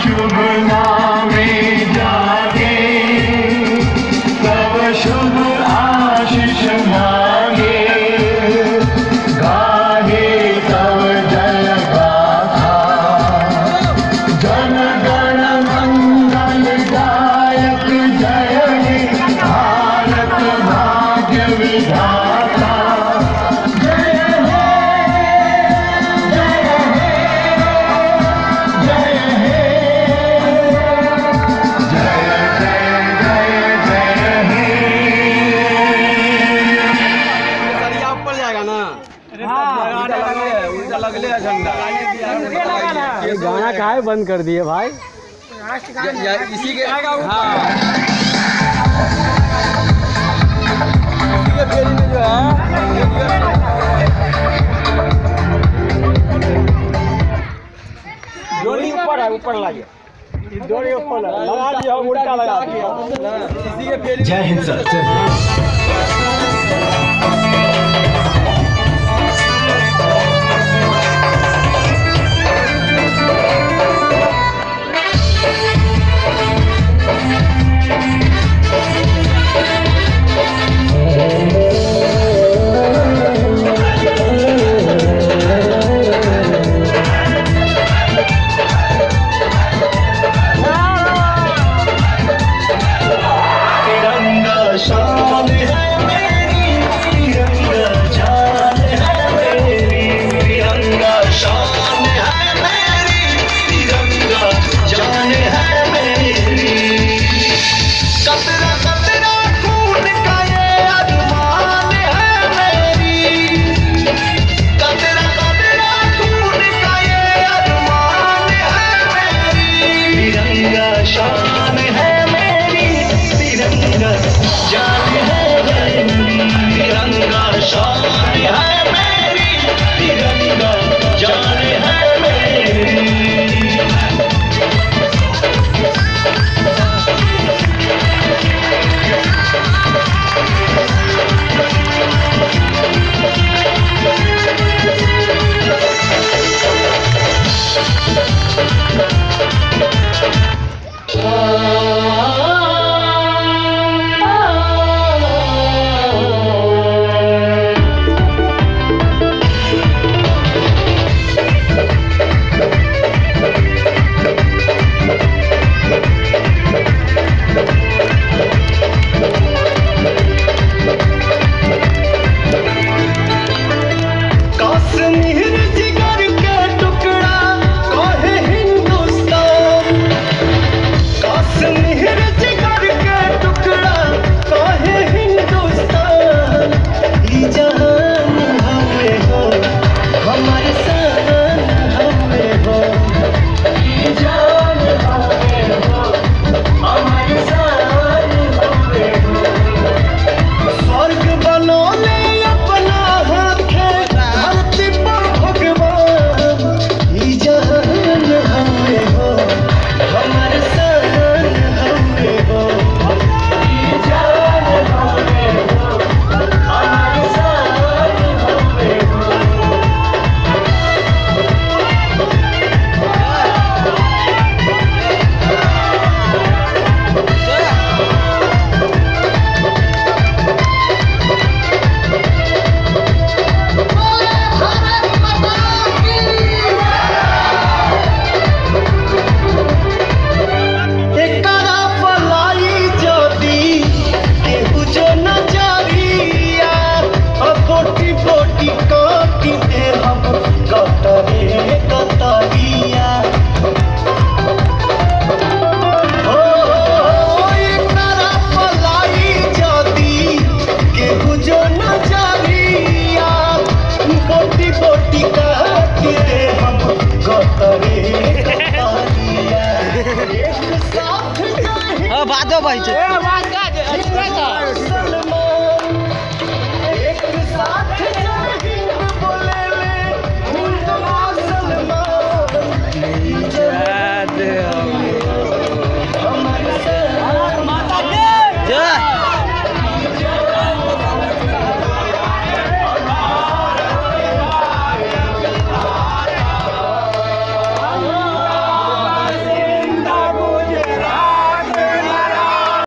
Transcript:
शुभ नामे जागे, तब शुभ आशीष मांगे, गाहे तब जय गाथा, जन गण मंगल दायक जय हे भारत भाग्य विधाता। ये गाना काहे बंद कर दिए भाई? इसी के हाँ फेरी में जो है डोरी ऊपर है, ऊपर लगे डोरी ऊपर लगा दिया, उल्टा लगा दिया। इसी के फेरी। जय हिंद सर, जय हिंद। शान है मेरी, तिरंगा जान है मेरी, तिरंगा शान है मेरी, तिरंगा जान है मेरी। कतरा कतरा खून का ये अरमान है मेरी, कतरा कतरा खून का ये अरमान है मेरी। तिरंगा शान है मेरी, तिरंगा जान है मेरी, तिरंगा शान है मेरी, तिरंगा जान है मेरी। कश्मीर जिगर के टुकड़ा कहे हिंदुस्तान, कश्मीर जिगर के टुकड़ा कहे हिंदुस्तान। ई जहान हमें हो, हमारे शान हमें हो, ई जान हमें हो, हमारे शान हमें हो। स्वर्ग बनौले अपना हाथे धरती पर भगवान, ई जहान हमें हो, हमारे शान हमें हो, ई जान हमें हो, हमारे शान हमें हो। एकरा पलाई जदी केहू जो नजरिया, बोटी बोटी काटी दे हम कतरे कतरिया। ओ एकरा पलाई जदी केहू जो नजरिया, बोटी बोटी काटी दे हम कतरे कतरिया। एक साथ बात भाई